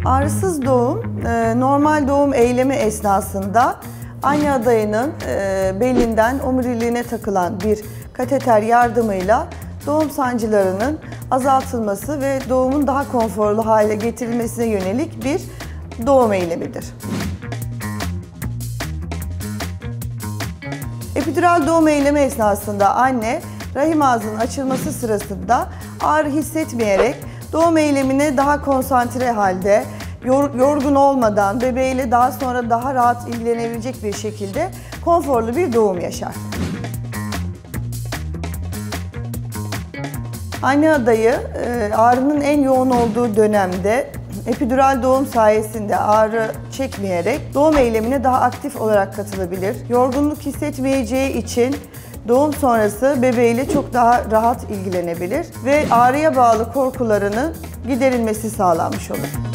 Ağrısız doğum, normal doğum eylemi esnasında anne adayının belinden omuriliğine takılan bir kateter yardımıyla doğum sancılarının azaltılması ve doğumun daha konforlu hale getirilmesine yönelik bir doğum eylemidir. Epidural doğum eylemi esnasında anne rahim ağzının açılması sırasında ağrı hissetmeyerek doğum eylemine daha konsantre halde, yorgun olmadan bebeğiyle daha sonra daha rahat ilgilenebilecek bir şekilde konforlu bir doğum yaşar. Anne adayı ağrının en yoğun olduğu dönemde epidural doğum sayesinde ağrı çekmeyerek doğum eylemine daha aktif olarak katılabilir. Yorgunluk hissetmeyeceği için doğum sonrası bebeğiyle çok daha rahat ilgilenebilir ve ağrıya bağlı korkularının giderilmesi sağlanmış olur.